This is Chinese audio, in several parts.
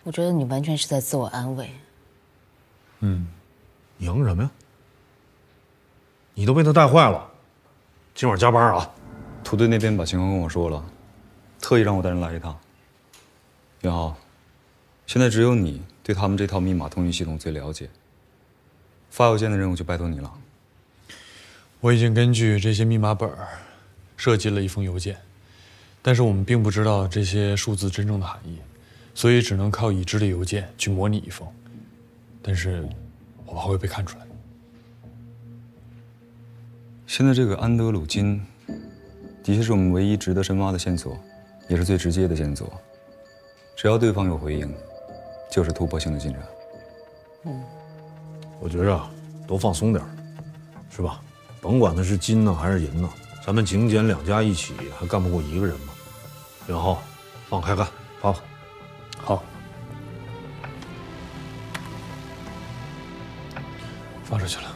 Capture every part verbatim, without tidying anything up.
我觉得你完全是在自我安慰。 嗯，赢什么呀？你都被他带坏了，今晚加班啊！ 土队那边把情况跟我说了，特意让我带人来一趟。袁浩，现在只有你对他们这套密码通讯系统最了解，发邮件的任务就拜托你了。 我已经根据这些密码本设计了一封邮件，但是我们并不知道这些数字真正的含义，所以只能靠已知的邮件去模拟一封。但是我怕会被看出来。 现在这个安德鲁金，的确是我们唯一值得深挖的线索，也是最直接的线索。只要对方有回应，就是突破性的进展。 嗯， 我觉着多放松点，是吧？甭管他是金呢还是银呢，咱们警检两家一起还干不过一个人吗？袁浩，放开干，发吧。 好，发出去了。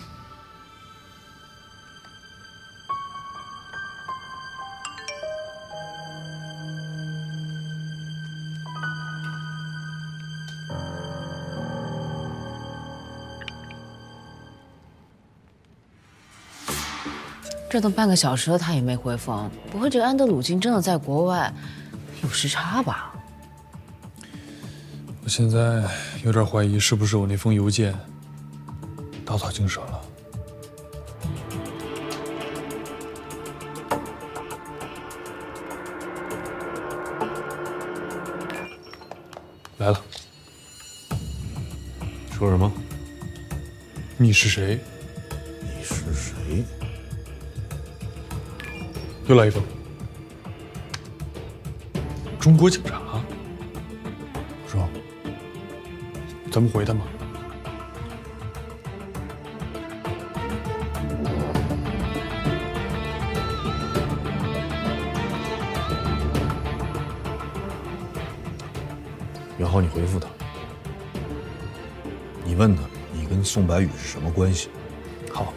这都半个小时了，他也没回复。不会这个安德鲁金真的在国外，有时差吧？ 我现在有点怀疑，是不是我那封邮件打草惊蛇了？来了。 说什么？ 你是谁？ 你是谁？ 又来一封。中国警察。是吧？咱们回他吗？ 袁浩，你回复他，你问他，你跟宋白宇是什么关系？ 好。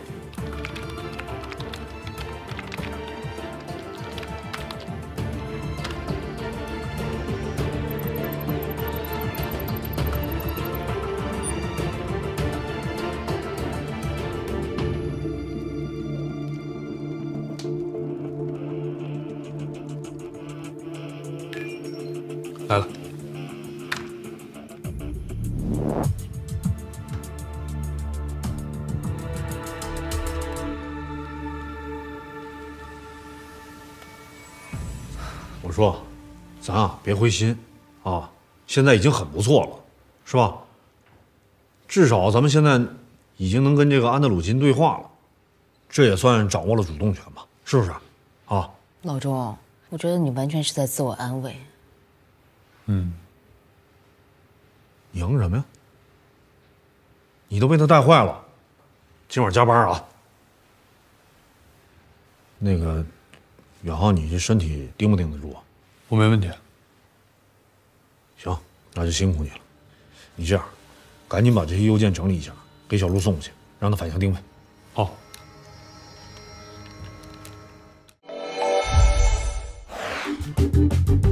来了。 我说，咱啊别灰心啊，现在已经很不错了，是吧？至少咱们现在已经能跟这个安德鲁金对话了，这也算掌握了主动权吧？是不是？啊， 老钟，我觉得你完全是在自我安慰。 嗯。 赢什么呀？你都被他带坏了，今晚加班啊！那个，远浩，你这身体盯不盯得住啊？ 我没问题。 行，那就辛苦你了。你这样，赶紧把这些邮件整理一下，给小陆送过去，让他反向定位。 好。 Thank you.